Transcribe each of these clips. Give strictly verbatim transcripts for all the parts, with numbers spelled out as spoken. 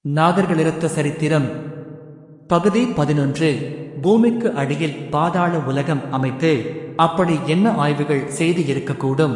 நாகர்களிருத்த சரித்திரம் பகுதி பதினொன்று. பூமிக்கு அடியில் பாதாள உலகம் அமைத்து அப்படி என்ன ஆய்வுகள் செய்து இருக்கக்கூடும்?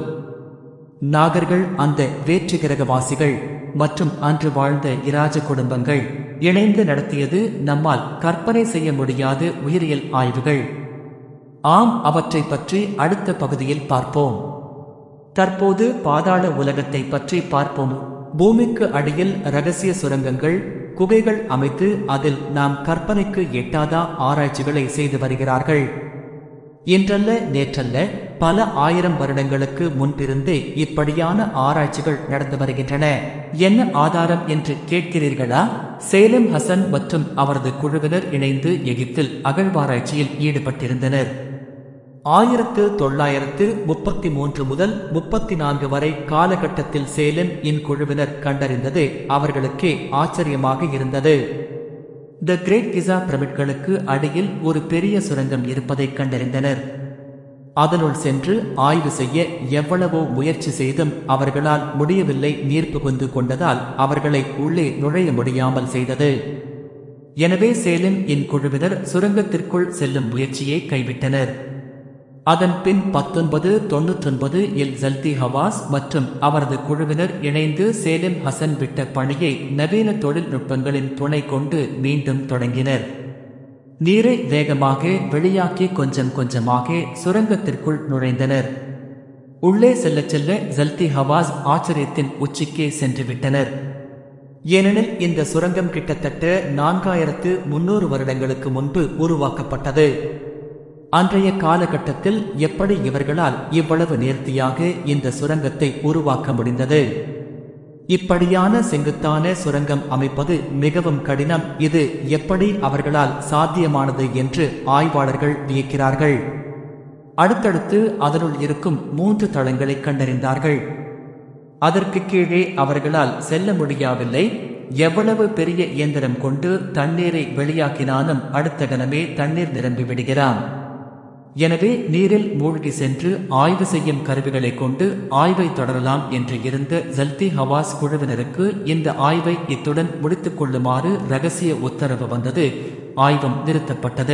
நாகர்கள் அந்த வேற்று கிரகவாசிகள் மற்றும் அன்று வாழ்ந்த இராஜ குடும்பங்கள் இணைந்து நடத்தியது நம்மால் கற்பனை செய்ய முடியாத உயிரியல் ஆய்வுகள். ஆம், அவற்றை பற்றி அடுத்த பகுதியில் பார்ப்போம். தற்போது பாதாள உலகத்தை பற்றி பார்ப்போம். பூமிக்கு அடியில் இரகசிய சுரங்கங்கள், குகைகள் அமைத்து அதில் நாம் கற்பனைக்கு எட்டாத ஆராய்ச்சிகளை செய்து வருகிறார்கள். இன்றல்ல நேற்றல்ல, பல ஆயிரம் வருடங்களுக்கு முன்பிருந்தே இப்படியான ஆராய்ச்சிகள் நடந்து வருகின்றன. என்ன ஆதாரம் என்று கேட்கிறீர்களா? சேலம் ஹசன் மற்றும் அவரது குழுவினர் இணைந்து எகிப்தில் அகழ்வாராய்ச்சியில் ஈடுபட்டிருந்தனர். ஆயிரத்து தொள்ளாயிரத்து முப்பத்தி மூன்று முதல் முப்பத்தி நான்கு வரை காலகட்டத்தில் சேலம் இன் குழுவினர் கண்டறிந்தது அவர்களுக்கே ஆச்சரியமாக இருந்தது. த கிரேட் கிசா பிரமிட்களுக்கு அடியில் ஒரு பெரிய சுரங்கம் இருப்பதை கண்டறிந்தனர். அதனுள் சென்று ஆய்வு செய்ய எவ்வளவோ முயற்சி செய்தும் அவர்களால் முடியவில்லை. நீர் புகுந்து கொண்டதால் அவர்களை உள்ளே நுழைய முடியாமல் செய்தது. எனவே சேலம் இன் குழுவினர் சுரங்கத்திற்குள் செல்லும் முயற்சியை கைவிட்டனர். அதன் பின் பத்தொன்பது தொன்னூற்றொன்பது இல் ஜல்தி ஹவாஸ் மற்றும் அவரது குழுவினர் இணைந்து சேலம் ஹசன் விட்ட பணியை நவீன தொழில்நுட்பங்களின் துணை கொண்டு மீண்டும் தொடங்கினர். நீரை வேகமாக வெளியாக்கி கொஞ்சம் கொஞ்சமாக சுரங்கத்திற்குள் நுழைந்தனர். உள்ளே செல்ல செல்ல ஜல்தி ஹவாஸ் ஆச்சரியத்தின் உச்சிக்கே சென்று விட்டனர். ஏனெனில் இந்த சுரங்கம் கிட்டத்தட்ட நான்காயிரத்து முன்னூறு வருடங்களுக்கு முன்பு உருவாக்கப்பட்டது. அன்றைய காலகட்டத்தில் எப்படி இவர்களால் இவ்வளவு நேர்த்தியாக இந்த சுரங்கத்தை உருவாக்க முடிந்தது? இப்படியான செங்குத்தான சுரங்கம் அமைப்பது மிகவும் கடினம். இது எப்படி அவர்களால் சாத்தியமானது என்று ஆய்வாளர்கள் வியக்கிறார்கள். அடுத்தடுத்து அதனுள் இருக்கும் மூன்று தளங்களை கண்டறிந்தார்கள். அதற்கு கீழே அவர்களால் செல்ல முடியவில்லை. எவ்வளவு பெரிய இயந்திரம் கொண்டு தண்ணீரை வெளியாக்கினாலும் அடுத்த கணமே தண்ணீர் நிரம்பி விடுகிறான். எனவே நீரில் மூழ்கி சென்று ஆய்வு செய்யும் கருவிகளை கொண்டு ஆய்வை தொடரலாம் என்று இருந்த ஜல்தி ஹவாஸ் குழுவினருக்கு இந்த ஆய்வை இத்துடன் முடித்துக் கொள்ளுமாறு இரகசிய உத்தரவு வந்தது. ஆய்வும் நிறுத்தப்பட்டது.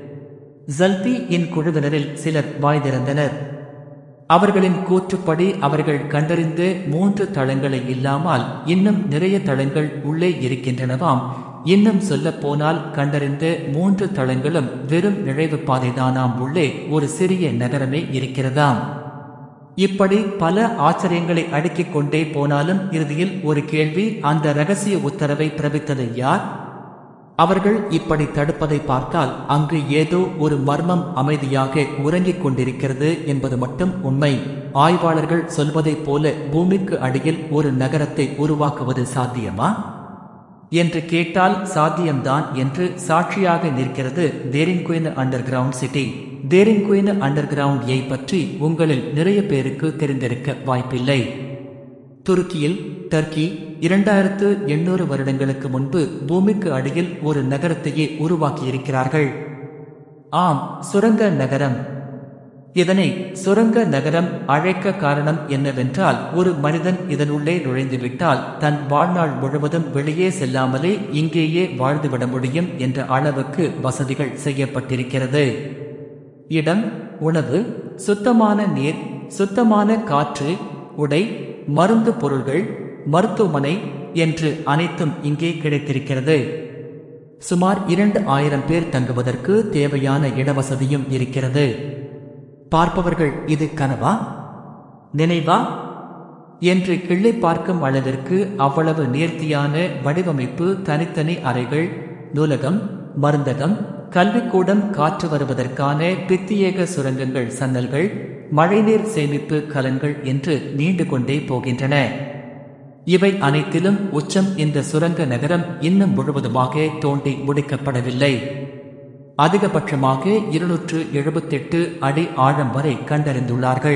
ஜல்தி இன் குழுவினரில் சிலர் வாய் திறந்தனர். அவர்களின் கூற்றுப்படி அவர்கள் கண்டறிந்த மூன்று தளங்களை இல்லாமல் இன்னும் நிறைய தளங்கள் உள்ளே இருக்கின்றனவாம். இன்னும் சொல்ல போனால் கண்டறிந்த மூன்று தளங்களும் வெறும் நுழைவு பாதைதானாம். உள்ளே ஒரு சிறிய நகரமே இருக்கிறதாம். இப்படி பல ஆச்சரியங்களை அடுக்கிக் கொண்டே போனாலும் இறுதியில் ஒரு கேள்வி: அந்த இரகசிய உத்தரவை பிறப்பித்தது யார்? அவர்கள் இப்படி தடுப்பதை பார்த்தால் அங்கு ஏதோ ஒரு மர்மம் அமைதியாக உறங்கிக் கொண்டிருக்கிறது என்பது மட்டும் உண்மை. ஆய்வாளர்கள் சொல்வதைப் போல பூமிக்கு அடியில் ஒரு நகரத்தை உருவாக்குவது சாத்தியமா என்று கேட்டால் சாத்தியம்தான் என்று சாட்சியாக நிற்கிறது Derinkuyu underground city. Derinkuyu underground யை பற்றி உங்களில் நிறைய பேருக்கு தெரிந்திருக்க வாய்ப்பில்லை. துருக்கியில் டர்க்கி இரண்டாயிரத்து எண்ணூறு வருடங்களுக்கு முன்பு பூமிக்கு அடியில் ஒரு நகரத்தையே உருவாக்கியிருக்கிறார்கள். ஆம், சுரங்க நகரம். இதனை சுரங்க நகரம் அழைக்க காரணம் என்னவென்றால், ஒரு மனிதன் இதனுள்ளே நுழைந்துவிட்டால் தன் வாழ்நாள் முழுவதும் வெளியே செல்லாமலே இங்கேயே வாழ்ந்துவிட முடியும் என்ற அளவுக்கு வசதிகள் செய்யப்பட்டிருக்கிறது. இடம், உணவு, சுத்தமான நீர், சுத்தமான காற்று, உடை, மருந்து பொருள்கள், மருத்துவமனை என்று அனைத்தும் இங்கே கிடைத்திருக்கிறது. சுமார் இரண்டு ஆயிரம் பேர் தங்குவதற்கு தேவையான இடவசதியும் இருக்கிறது. பார்ப்பவர்கள் இது கனவா, நினைவா என்று கிள்ளி பார்க்கும் அளவிற்கு அவ்வளவு நேர்த்தியான வடிவமைப்பு. தனித்தனி அறைகள், நூலகம், மருந்தகம், கல்விக்கூடம், காற்று வருவதற்கான பிரத்யேக சுரங்கங்கள், சன்னல்கள், மழைநீர் சேமிப்பு கலன்கள் என்று நீண்டு கொண்டே போகின்றன. இவை அனைத்திலும் உச்சம் இந்த சுரங்க நகரம் இன்னும் முழுவதுமாக தோண்டி முடிக்கப்படவில்லை. அதிகபட்சமாக இருநூற்று எழுபத்தெட்டு அடி ஆழம் வரை கண்டறிந்துள்ளார்கள்.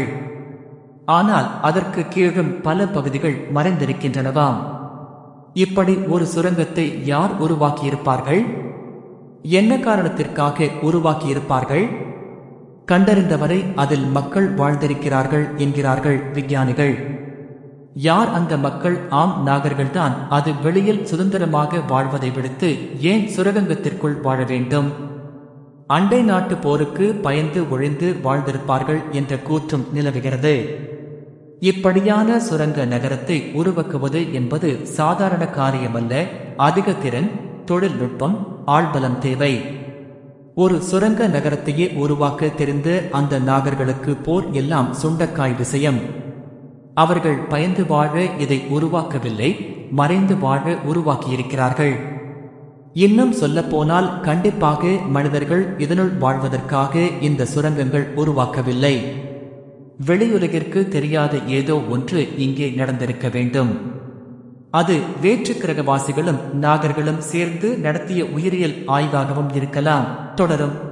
ஆனால் அதற்கு கீழும் பல பகுதிகள் மறைந்திருக்கின்றனவாம். இப்படி ஒரு சுரங்கத்தை யார் உருவாக்கியிருப்பார்கள்? என்ன காரணத்திற்காக உருவாக்கியிருப்பார்கள்? கண்டறிந்தவரை அதில் மக்கள் வாழ்ந்திருக்கிறார்கள் என்கிறார்கள் விஞ்ஞானிகள். யார் அந்த மக்கள்? ஆம், நாகர்கள்தான். அது வெளியில் சுதந்திரமாக வாழ்வதை விடுத்து ஏன் சுரங்கத்திற்குள் வாழ வேண்டும்? அண்டை நாட்டு போருக்கு பயந்து ஒழிந்து வாழ்ந்திருப்பார்கள் என்ற கூற்றும் நிலவுகிறது. இப்படியான சுரங்க நகரத்தை உருவாக்குவது என்பது சாதாரண காரியமல்ல. அதிக திறன், தொழில்நுட்பம், ஆள்பலம் தேவை. ஒரு சுரங்க நகரத்தையே உருவாக்க தெரிந்த அந்த நாகர்களுக்கு போர் எல்லாம் சுண்டக்காய் விஷயம். அவர்கள் பயந்து வாழ இதை உருவாக்கவில்லை, மறைந்து வாழ உருவாக்கியிருக்கிறார்கள். இன்னும் சொல்லப்போனால் கண்டிப்பாக மனிதர்கள் இதனுள் வாழ்வதற்காக இந்த சுரங்கங்கள் உருவாக்கவில்லை. வெளியுலகிற்கு தெரியாத ஏதோ ஒன்று இங்கே நடந்திருக்க வேண்டும். அது வேற்று கிரகவாசிகளும் நாகர்களும் சேர்ந்து நடத்திய உயிரியல் ஆய்வாகவும் இருக்கலாம். தொடரும்.